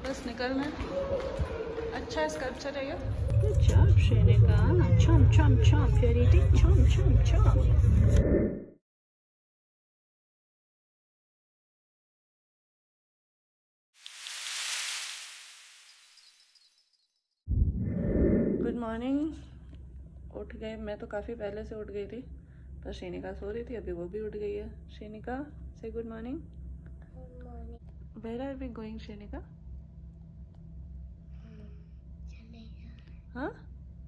बस निकलना है। अच्छा स्कल्पचर है ये। Good job, Shenika. Chomp, chomp, chomp. You're eating chomp, chomp, chomp. Good morning. उठ गए, मैं तो काफ़ी पहले से उठ गई थी, पर शेनिका सो रही थी, अभी वो भी उठ गई है। शेनिका से good morning. Where are we going Shenika? हाँ,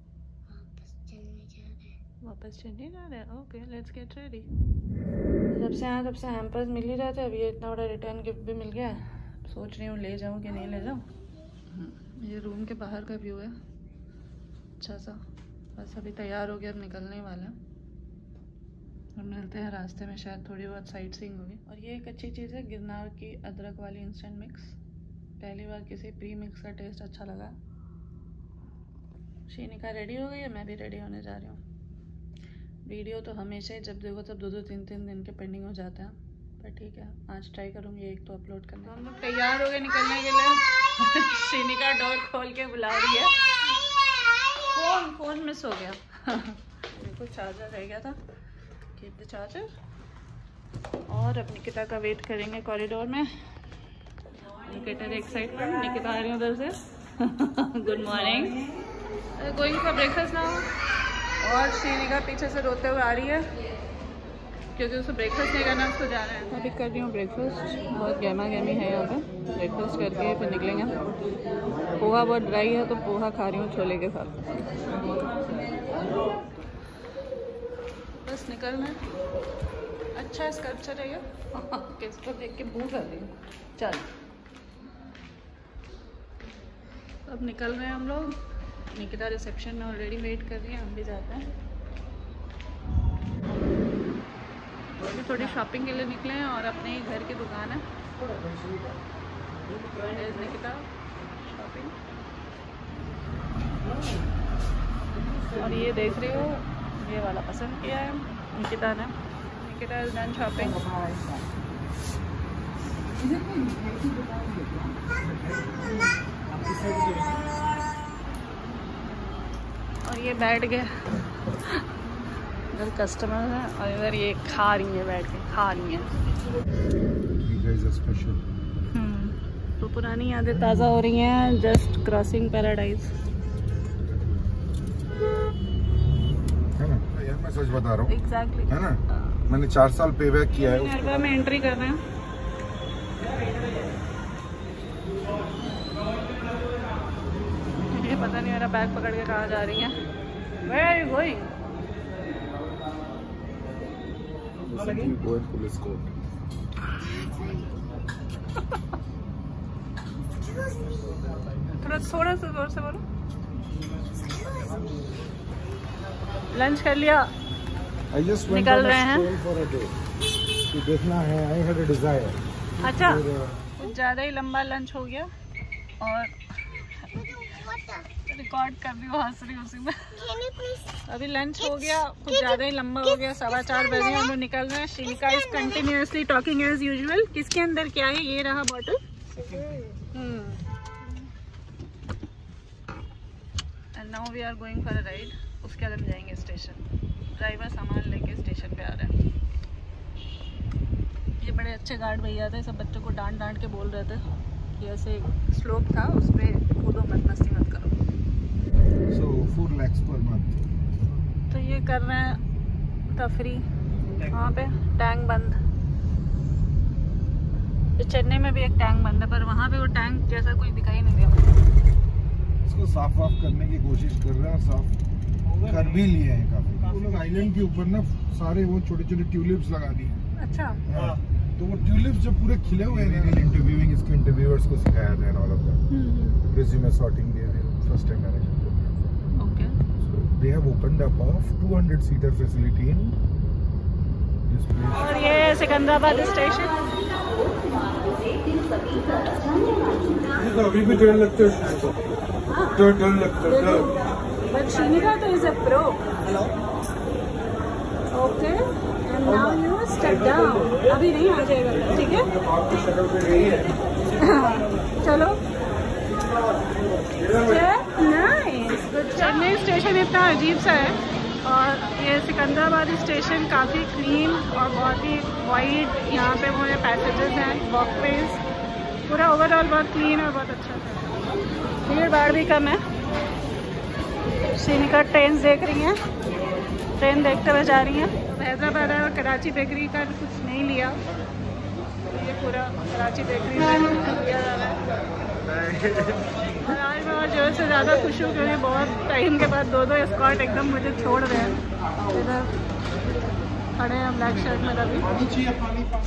वापस चलने जा रहे हैं। Okay, let's get ready. जब से आया तब से हैम्पर्स मिल ही रहे थे, अब ये इतना बड़ा रिटर्न गिफ्ट भी मिल गया है। सोच रही हूँ ले जाऊँ कि नहीं ले जाऊँ। ये रूम के बाहर का व्यू है, अच्छा सा। बस अभी तैयार हो गया, अब निकलने वाला है। हम मिलते हैं रास्ते में, शायद थोड़ी बहुत साइट सीइंग होगी। और ये एक अच्छी चीज़ है, गिरनार की अदरक वाली इंस्टेंट मिक्स। पहली बार किसी प्री मिक्स का टेस्ट अच्छा लगा। शेनिका रेडी हो गई है, मैं भी रेडी होने जा रही हूँ। वीडियो तो हमेशा ही जब देखो तब 2-2, 3-3 दिन के पेंडिंग हो जाते हैं, पर ठीक है, आज ट्राई करूँगी एक तो अपलोड करने। हम लोग तैयार हो गए निकलने के लिए। शेनिका डोर खोल के बुला रही है। फोन मिस हो गया। मेरे को चार्जर रह गया था, कीप द चार्जर। और अब निकिता का वेट करेंगे कॉरिडोर में। निकिता एक्साइटमेंट, निकिता आ रही है उधर से। Good morning, going for breakfast now. और शेनिका पीछे से रोते हुए आ रही है क्योंकि उसको ब्रेकफास्ट नहीं करना, उसको जाना है। अभी कर रही हूँ ब्रेकफास्ट, बहुत गहमा गहमी है यहाँ पे। ब्रेकफास्ट करके फिर निकलेंगे। पोहा बहुत ड्राई है तो पोहा खा रही हूँ छोले के साथ। बस निकलना है। अच्छा स्कल्पचर है ये। किसको देख के भूख आ रही है। चल अब निकल रहे हैं हम लोग। निकिता रिसेप्शन में ऑलरेडी वेट कर रही है, हम भी जाते हैं। अभी थोड़ी शॉपिंग के लिए निकले हैं और अपने ही घर की दुकान है। निकिता शॉपिंग। और ये देख रही हो, ये वाला पसंद किया है निकिता ने। Nikita is done shopping. और ये बैठ गए, इधर कस्टमर है और इधर ये खा रही है, बैठ के खा रही है। तो पुरानी यादें ताज़ा हो रही हैं। Just crossing Paradise. है ना यार, मैं सच बता रहा हूँ। एग्जैक्टली है ना, मैंने 4 साल पे बैक किया है। नरवा में एंट्री कर रहे हैं। ये पता नहीं मेरा बैग पकड़ के कहाँ जा रही है। Where are you going? Police court. थोड़ा सा जोर से बोलो। लंच कर लिया, निकल रहे हैं। देखना है, I had a desire। अच्छा, कुछ ज़्यादा ही लंबा लंच हो गया और रिकॉर्ड कर रही हूँ, हंस रही हूँ उसी में। अभी लंच हो गया, कुछ ज़्यादा ही लंबा हो गया। 4:15 बजे हम लोग निकल रहे हैं। Shenika is continuously talking as usual. किसके अंदर क्या है? ये रहा bottle. And now we are going for a ride. उसके बाद हम जाएंगे स्टेशन। ड्राइवर सामान लेके स्टेशन पे आ रहे हैं। ये बड़े अच्छे गार्ड भैया थे, सब बच्चों को डांट के बोल रहे थे कि ऐसे स्लोप था, उस पर कूदो मत, मस्ती मत करो। So 4 lakhs per month। तो ये कर रहे हैं तफरी। वहाँ पे टैंक बंद। चेन्नई में भी एक टैंक बंद है, पर वहाँ पे वो टैंक जैसा कोई दिखाई नहीं दिया। इसको साफ करने की कोशिश कर रहे हैं और साफ कर भी लिए हैं काफी। वो लोग आइलैंड के ऊपर ना सारे वो छोटे-छोटे ट्यूलिप्स लगा दिए। अच्छा। हाँ। तो वो ट्यूलिप्स जब पूरे खिले हुए हैं, इंटरव्यूइंग इसके इंटरव्यूअर्स को सिखाया था all of that. Resume sorting दिया है फर्स्ट टाइम मैंने। Okay. So they have opened up a 200-seater facility in this place। और ये सिकंदराबाद स्टेशन। अभी भी डर लगता है, डर लगता है। But Shenika is a pro. Hello. Okay. And now you step down. अभी नहीं आ जाएगा, ठीक है? आपकी शक्ल पे नहीं है। चलो सिस्टम इतना अजीब सा है। और ये सिकंदराबाद स्टेशन काफ़ी क्लीन और बहुत ही वाइड, यहाँ पे वो पैसेजेस हैं, वॉकवेज, पूरा ओवरऑल बहुत क्लीन और बहुत अच्छा है। भीड़ भाड़ भी कम है। श्रीनिका ट्रेन देख रही हैं, ट्रेन देखते हुए जा रही हैं। हैदराबाद और कराची बेकरी का कुछ नहीं लिया, ये पूरा कराची बेकरी से लिया जा रहा है। और आज मैं और जोर से ज़्यादा खुश हूँ क्योंकि बहुत टाइम के बाद दो एस्कॉर्ट एकदम मुझे छोड़ रहे हैं। इधर खड़े हैं ब्लैक शर्ट में कभी।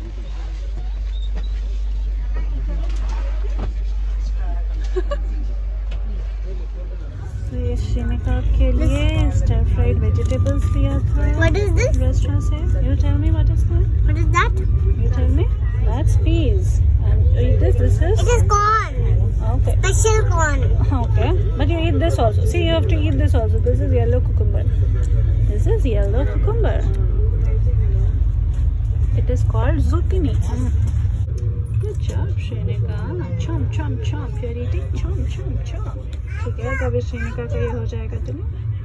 तो ये श्रीनिका के लिए स्टर फ्राइड वेजिटेबल्स लिया था। What is this? रेस्टोरेंट से। You tell me what is that? What is that? You tell me. That's peas. And eat this. This is. It is corn. Okay. Special corn. Okay. But you eat this also. See, you have to eat this also. This is yellow cucumber. This is yellow cucumber. It is called zucchini. Good job, Shrenika. Chomp, chomp, chomp. You're eating chomp, chomp, chomp. ठीक है, कभी श्रीनिका का ये हो जाएगा तुम्हें।